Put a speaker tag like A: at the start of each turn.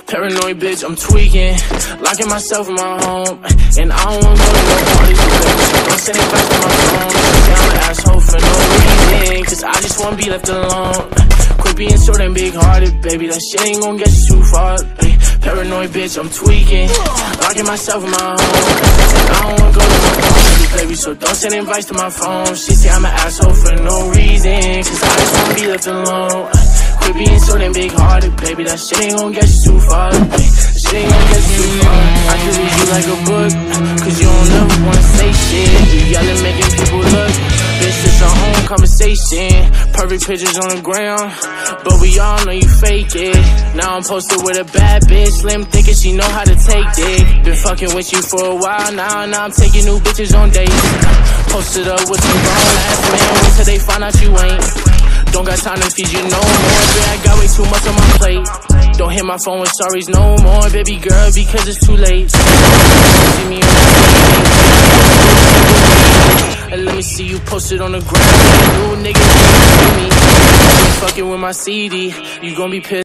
A: Paranoid bitch, I'm tweaking, locking myself in my home, and I don't wanna go to no parties with bitches. Don't send it back to my phone. Say I'm an asshole for no reason, cause I just wanna be left alone. Quit being so damn big-hearted, baby, that shit ain't gon' get you too far. Paranoid bitch, I'm tweaking, locking myself in my home, and I don't wanna go to no parties, baby, so don't send invites to my phone. She say I'm an asshole for no reason, cause I just wanna be left alone. Quit being so damn big-hearted, baby, that shit ain't gon' get you too far. That shit ain't gon' get you too far. I could read you like a book, cause you don't ever wanna say shit. You yelling, making people look. Bitch, it's our own conversation. Perfect pictures on the ground, but we all know you fake it. Now I'm posted with a bad bitch, slim thinking she know how to take dick. Been fucking with you for a while now I'm taking new bitches on dates. Posted up with some grown-ass men, wait till they find out you ain't. Don't got time to feed you no more, baby, I got way too much on my plate. Don't hit my phone with sorries no more, baby girl, because it's too late. See me and let me see you posted on the ground. New niggas, me fucking with my CD, you gon' be pissed.